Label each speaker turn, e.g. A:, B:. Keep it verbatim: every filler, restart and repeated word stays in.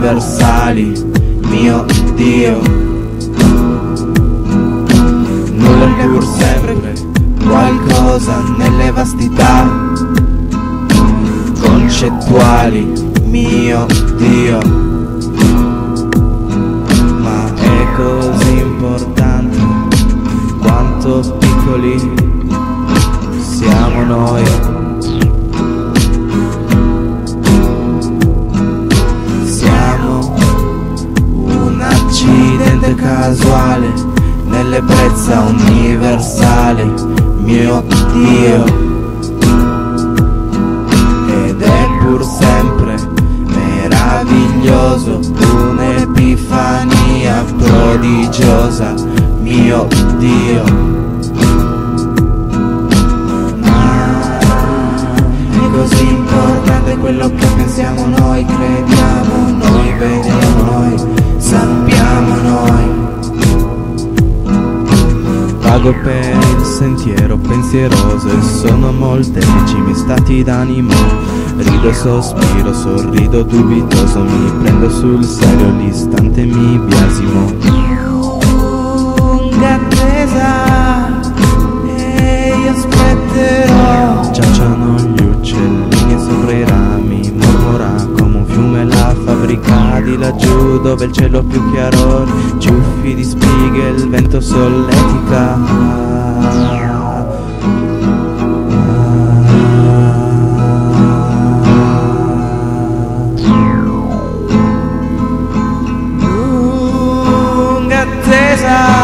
A: universali, mio Dio. Nulla è pur sempre qualcosa nelle vastità concettuali, mio Dio. Ma è così importante quanto piccoli siamo noi. Siamo un accidente casuale nell'ebbrezza universale, mio Dio. Ed è pur sempre meraviglioso, un'epifania prodigiosa, mio Dio. Così importante quello che pensiamo noi, crediamo noi, vediamo noi, sappiamo noi. Vago per il sentiero pensieroso e sono molteplici i miei stati d'animo. Rido e sospiro, sorrido dubitoso, mi prendo sul serio l'istante mi biasimo. Lunga attesa e io aspetterò. Giacciono gli uccellini sopra i rami, mormora come un fiume la fabbrica di laggiù, dove il cielo più chiaro, ciuffi di spighe, il vento solletica. Lunga attesa